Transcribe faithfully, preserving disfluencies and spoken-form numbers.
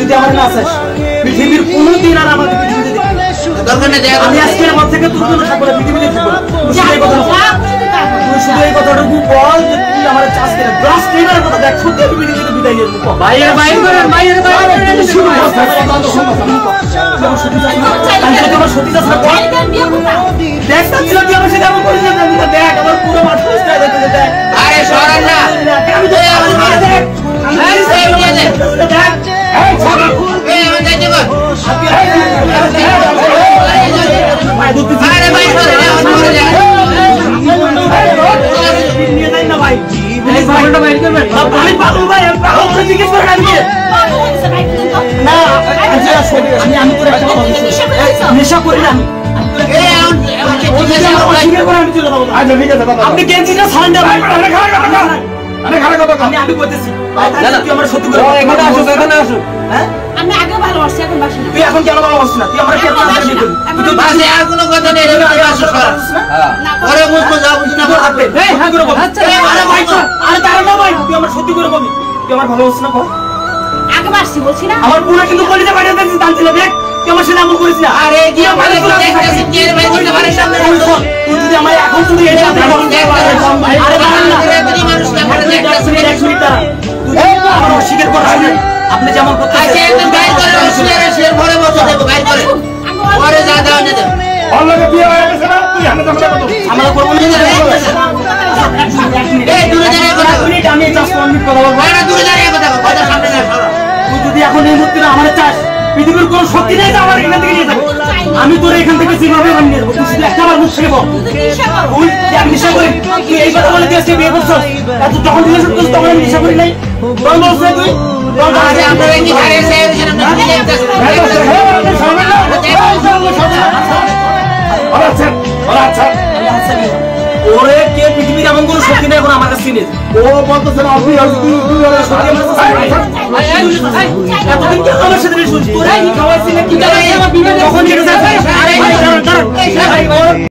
যদি আমার না আসে পৃথিবীর কোনোদিন আর আমাকে পৃথিবীতে দেখবি না। দরকার নেই, আমি আজকে আমার থেকে তোর জন্য সাপোর্ট পৃথিবীতে থাকবো না। তুই শুধু এই কথাটা তুই শুধু এই কথাটুকু বল যে তুই আমার চাষ করে ব্রাশ ট্রেনার কথা দেখ সত্যি আমি পৃথিবীতে বিদায় নিয়ে নেবো। ভাইয়ের ভাই করেন ভাইয়ের ভাই করেন শুরু আমার সত্যি চাষ না কর দেখ তুই যদি আমার সাথে এমন করিস না দেখ আমার পুরো মাঠ পরিষ্কার দেখতে দেখ। আরে সরান না, আমি তো আমার দেখ এই সেই নিয়ে দে, দেখ এই ছাড় এই আমার যাইতে কর। আরে ভাই সরে যা, সরে যা। নিয়ে যাই না ভাই এই ভাইটা বাইরে করবেন আমি পাগল ভাই আমি পাগল করে জিজ্ঞেস করে আমি না আমি আমি তোর একটা কথা নেশা করি না এই এখন এখন ঠিক আছে আমার ভাই। আপনি গেঞ্জিটা সারেন্ডার ভাই আরে খারাপ কথা আরে খারাপ কথা আমি আমি বলতেছি তুই আমার সত্যি করে এখানে আসো এখানে আসো হ্যাঁ আমি আগে ভালোবাসি এখন বাসি না তুই এখন কেন ভালোবাসিস না তুই আমার কেন ভালোবাসিস না তুই তো বাসে আর কোনো কথা নেই, রে ভাই আসো সরা। পরে বুঝবো যা বুঝি না বল। আপনি এই হ্যাঁ করে বল আচ্ছা, আরে ভাই আরে দাঁড়া না ভাই তুই আমার সত্যি করে বলবি তুই আমার ভালোবাসিস না বল আগে বাসি বলছি না আমার পুরো কিন্তু কলিজা বাইরে দেখছিস দাঁড়িয়ে দেখ তুই আমার সাথে এমন করিস না আরে কি মানে দেখতেছিস কে রে ভাই দিতে পারে সামনে বসো। তুই যদি আমার এখন যদি এই সাথে আরে দাঁড়ান না তুমি মানুষ না করে দেখতেছিস। এক মিনিট দাঁড়া তুই আমার অস্বীকার করা শুনেন আপনি যেমন করতে আজকে একদম বাইর করে শিয়ারে শিয়ার ঘরে বসে দেব, বাইর করে পরে যা দাও না দাও। অল্লাহকে বিয়ে হয়ে গেছে না তুই হাতে দাম কত আমরা করব না এই দূরে দাঁড়িয়ে কথা বল। মিনিট আমি জাস্ট ওয়ান মিনিট কথা বলবো ভাই না দূরে দাঁড়িয়ে কথা বল, কথা সামনে না সরা। তুই যদি এখন এই মুহূর্তে আমার চাস পৃথিবীর কোনো শক্তি নেই যে আমার এখান থেকে নিয়ে যাবে আমি তোর এখান থেকে যেভাবে আমি নিয়ে যাবো তুই শুধু একটা আমার মুখ থেকে বল তুই আমি নেশা করি তুই এই কথা বলে তুই আজকে বিয়ে করছিস এত যখন রিলেশন করছিস তখন আমি নেশা করি নাই তোর বলছিস তুই আরে আপনারা কি ঘরে এসে এখানে আপনি দেখতেছেন। ওরে কে পৃথিবীর এমন কোন শক্তি নেই এখন আমার কাছে নেই ও বলতেছে না আপনি এতদিন কেন আমার সাথে শুনছি তোরা কি খাওয়াইছিস কি তখন